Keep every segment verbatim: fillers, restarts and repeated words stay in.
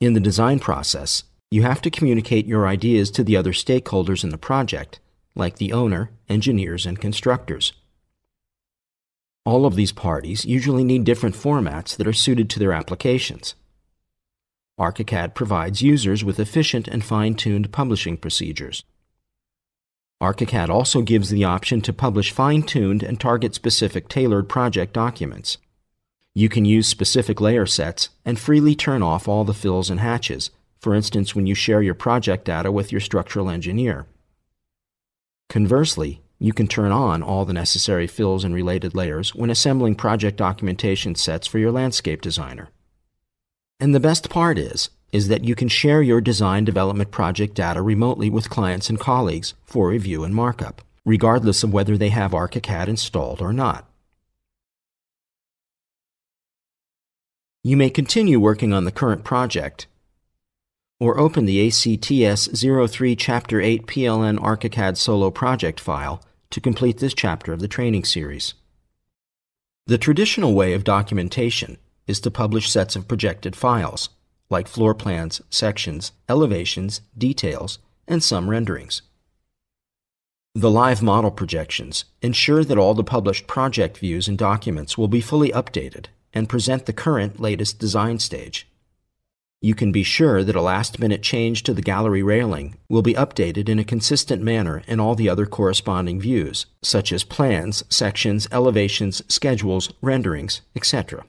In the design process, you have to communicate your ideas to the other stakeholders in the project, like the owner, engineers, and constructors. All of these parties usually need different formats that are suited to their applications. ArchiCAD provides users with efficient and fine-tuned publishing procedures. ArchiCAD also gives the option to publish fine-tuned and target-specific tailored project documents. You can use specific layer sets and freely turn off all the fills and hatches, for instance when you share your project data with your structural engineer. Conversely, you can turn on all the necessary fills and related layers when assembling project documentation sets for your landscape designer. And the best part is, is that you can share your design development project data remotely with clients and colleagues for review and markup, regardless of whether they have ArchiCAD installed or not. You may continue working on the current project, or open the A C T S zero three Chapter eight P L N ArchiCAD Solo Project file to complete this chapter of the training series. The traditional way of documentation is to publish sets of projected files, like floor plans, sections, elevations, details, and some renderings. The live model projections ensure that all the published project views and documents will be fully updated and present the current latest design stage. You can be sure that a last-minute change to the gallery railing will be updated in a consistent manner in all the other corresponding views, such as plans, sections, elevations, schedules, renderings, et cetera.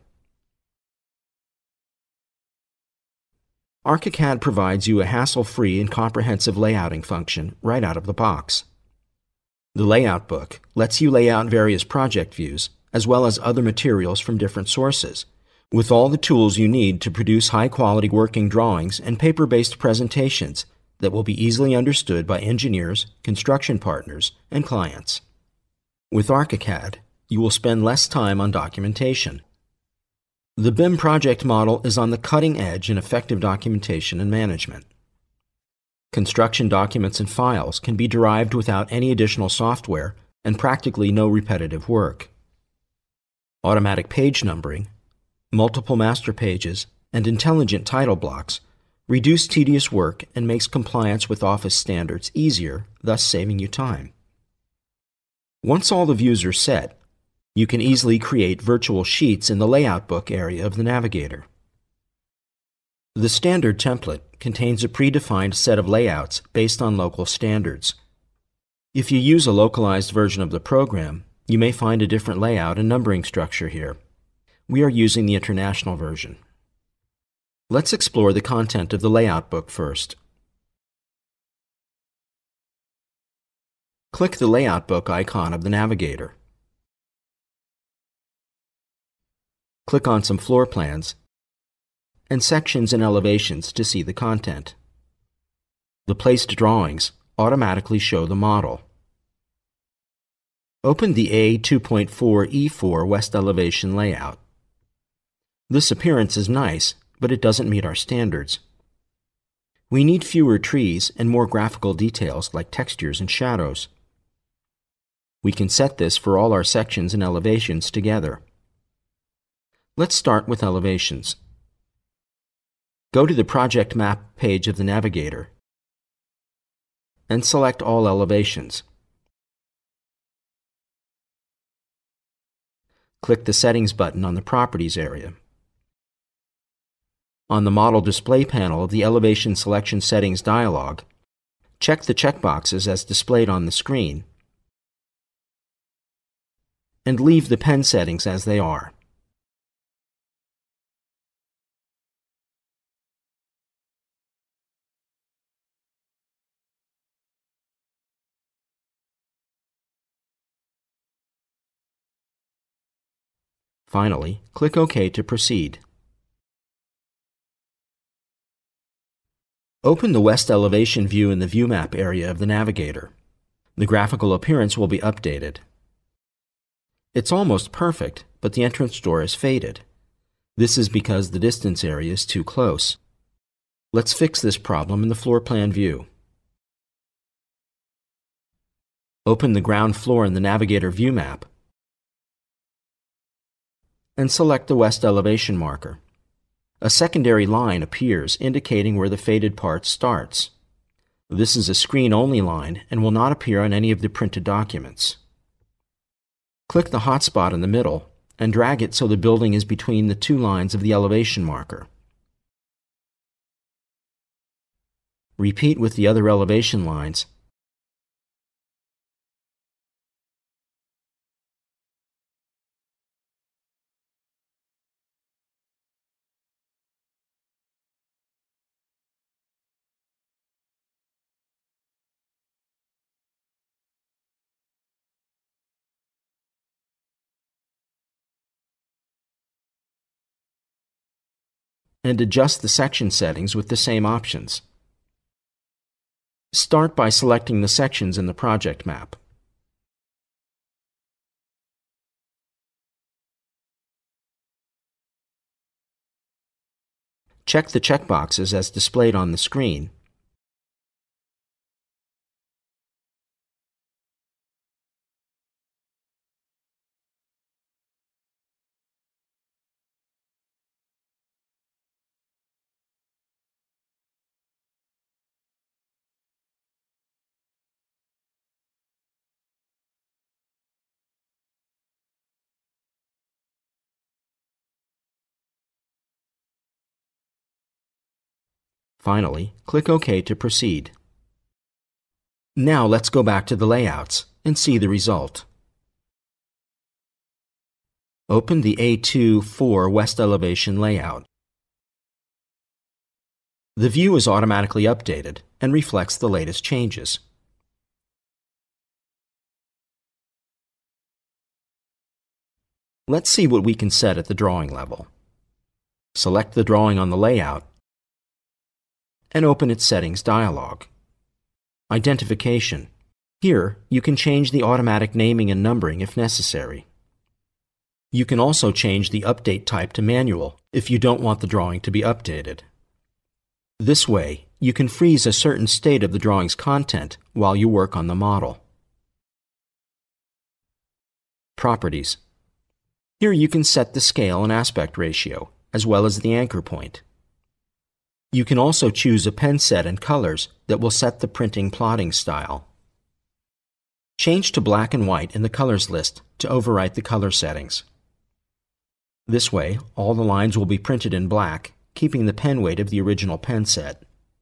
ArchiCAD provides you a hassle-free and comprehensive layouting function right out of the box. The Layout Book lets you lay out various project views, as well as other materials from different sources, with all the tools you need to produce high-quality working drawings and paper-based presentations that will be easily understood by engineers, construction partners, and clients. With ArchiCAD, you will spend less time on documentation. The B I M project model is on the cutting edge in effective documentation and management. Construction documents and files can be derived without any additional software and practically no repetitive work. Automatic page numbering, multiple master pages, and intelligent title blocks reduce tedious work and makes compliance with Office standards easier, thus saving you time. Once all the views are set, you can easily create virtual sheets in the Layout Book area of the Navigator. The standard template contains a predefined set of layouts based on local standards. If you use a localized version of the program, you may find a different layout and numbering structure here. We are using the international version. Let's explore the content of the Layout Book first. Click the Layout Book icon of the Navigator. Click on some floor plans and sections and elevations to see the content. The placed drawings automatically show the model. Open the A two point four E four West Elevation layout. This appearance is nice, but it doesn't meet our standards. We need fewer trees and more graphical details like textures and shadows. We can set this for all our sections and elevations together. Let's start with elevations. Go to the Project Map page of the Navigator and select all elevations. Click the Settings button on the Properties area. On the Model Display panel of the Elevation Selection Settings dialog, check the checkboxes as displayed on the screen and leave the pen settings as they are. Finally, click OK to proceed. Open the West Elevation view in the View Map area of the Navigator. The graphical appearance will be updated. It's almost perfect, but the entrance door is faded. This is because the distance area is too close. Let's fix this problem in the floor plan view. Open the ground floor in the Navigator View Map and select the West Elevation marker. A secondary line appears indicating where the faded part starts. This is a screen-only line and will not appear on any of the printed documents. Click the hotspot in the middle and drag it so the building is between the two lines of the elevation marker. Repeat with the other elevation lines and adjust the section settings with the same options. Start by selecting the sections in the project map. Check the checkboxes as displayed on the screen. Finally, click OK to proceed. Now let's go back to the layouts and see the result. Open the A two four West Elevation layout. The view is automatically updated and reflects the latest changes. Let's see what we can set at the drawing level. Select the drawing on the layout and open its Settings dialog. Identification. Here, you can change the automatic naming and numbering if necessary. You can also change the update type to manual if you don't want the drawing to be updated. This way, you can freeze a certain state of the drawing's content while you work on the model. Properties. Here you can set the scale and aspect ratio, as well as the anchor point. You can also choose a pen set and colors that will set the printing plotting style. Change to black and white in the colors list to overwrite the color settings. This way, all the lines will be printed in black, keeping the pen weight of the original pen set.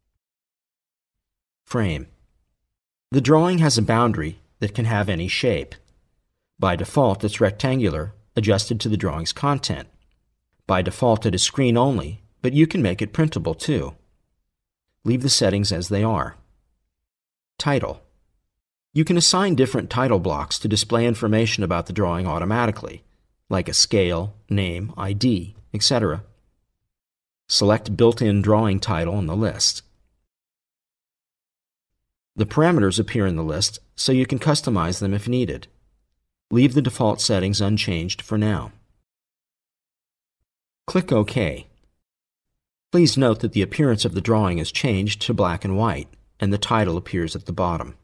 Frame. The drawing has a boundary that can have any shape. By default, it's rectangular, adjusted to the drawing's content. By default, it is screen only, but you can make it printable too. Leave the settings as they are. Title. You can assign different title blocks to display information about the drawing automatically, like a scale, name, I D, et cetera. Select built-in drawing title in the list. The parameters appear in the list, so you can customize them if needed. Leave the default settings unchanged for now. Click OK. Please note that the appearance of the drawing is changed to black and white, and the title appears at the bottom.